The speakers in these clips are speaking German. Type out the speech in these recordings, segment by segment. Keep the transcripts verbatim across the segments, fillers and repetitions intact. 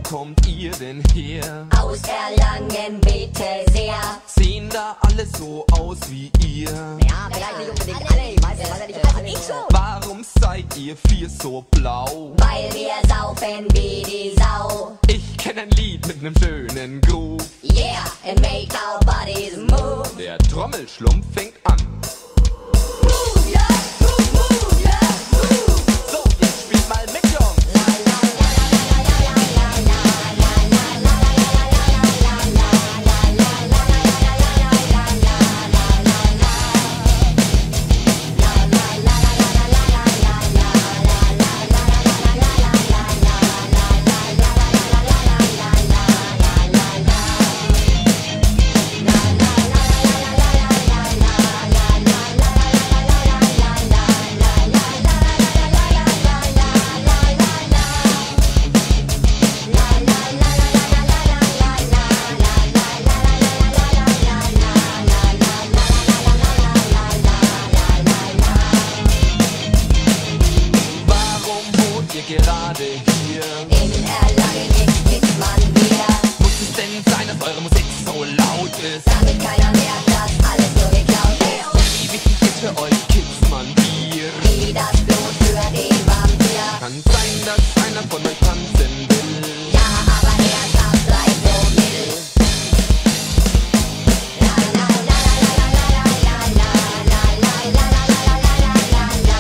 kommt ihr denn her? Aus Erlangen, bitte sehr. Sehen da alle so aus wie ihr? Ja, vielleicht nicht unbedingt alle, ich weiß ja, weiß ja nicht alle. Ich schon. Warum seid ihr vier so blau? Weil wir saufen wie die Sau. Ich kenn ein Lied mit nem schönen Groove. Yeah, and make our bodies move. Der Trommelschlumpf fängt an. Move, yeah, move, move, yeah, move. So, jetzt spielt mal mit, Jungs. Gerade hier In Erlangen ist man wir. muss es denn sein, dass eure Musik so laut ist? Damit keiner merkt, dass alles nur geklaut ist. Wie wichtig ist für euch Kids, Mann, Bier? Wie das Blut für den Vampir. Kann sein, dass einer von euch tanzen will. Ja, aber er darf gleich so mittel. La la la la la la la la la la la la la la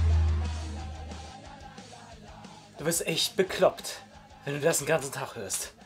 Du bist echt bekloppt, wenn du das den ganzen Tag hörst.